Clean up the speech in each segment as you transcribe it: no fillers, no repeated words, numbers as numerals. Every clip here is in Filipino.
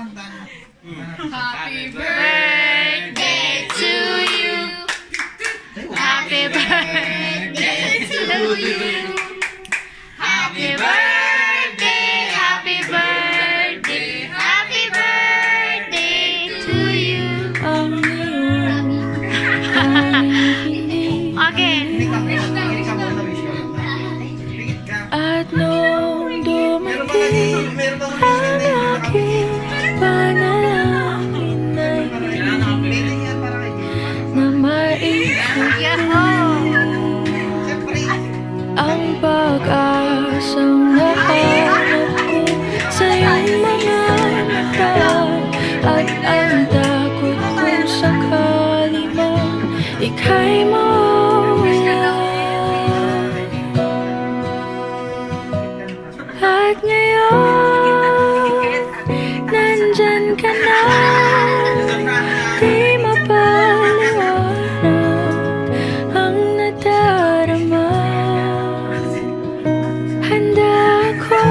Happy birthday to you. Happy birthday to you. Happy birthday, happy birthday, happy birthday to you. Okay. At nung dumating ang aking panalangin na maibigay ang pag-asang nahanap ko sa iyong mga mata at ang takot kung sakali man ika'y mawala. At ngayon, nandyan ka na, di mapaliwanag ang nadarama. Handa ako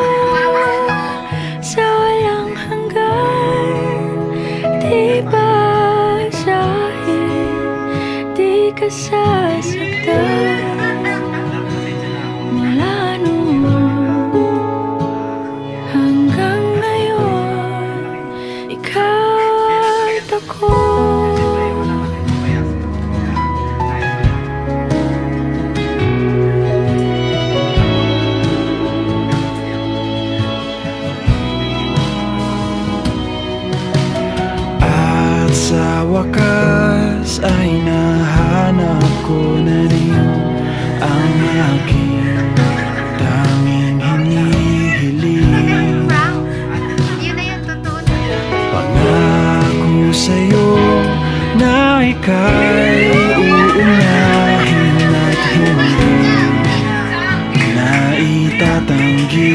sa walang hanggan, di basahin, di ka sasaktan. Mula noon hanggang ngayon, ikaw at ako. At sa wakas ay nahanap ko na rin ang aking tanging hinihiling. Pangako sa'yo na ika'y uunahin at hindi na itatanggi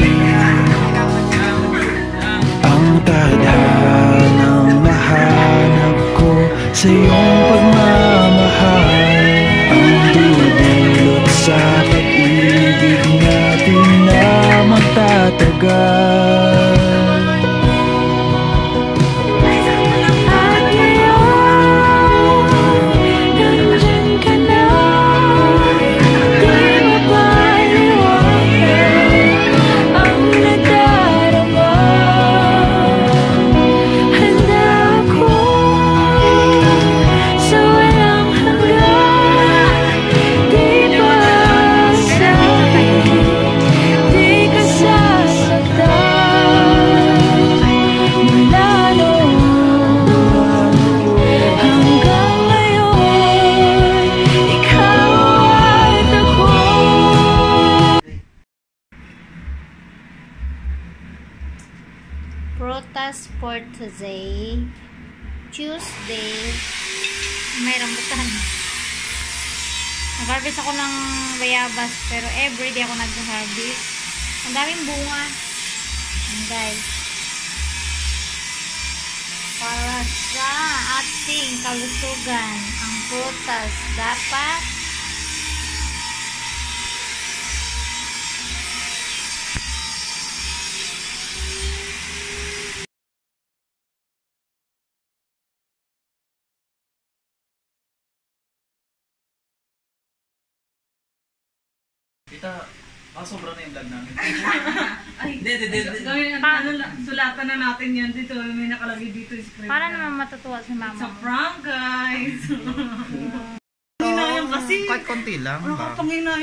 ang tadhanang nahanap ko sa iyong pagmamahal, ang dudulot sa pag-ibig natin na magtatagal. At ngayon, nandyan ka na, di mapaliwanag ang nadarama. Handa ako sa walang hanggan, di basahin, di ka sasaktan. Mula noon hanggang ngayon, ikaw at ako. Prutas for today, Tuesday. May rambutan. Nag-harvest ako ng bayabas, pero everyday ako nag-harvest. Ang daming bunga. Ayan, guys. Para sa ating kalusugan, ang prutas dapat Kita, sobra na yung vlog namin. Ay, Hindi. gawin sulatan na natin yan dito. May nakalagay dito yung script. para naman matutuwa si mama. It's a prank, guys. Hinayang kasi. Kahit konti lang. Nakapanghinayang.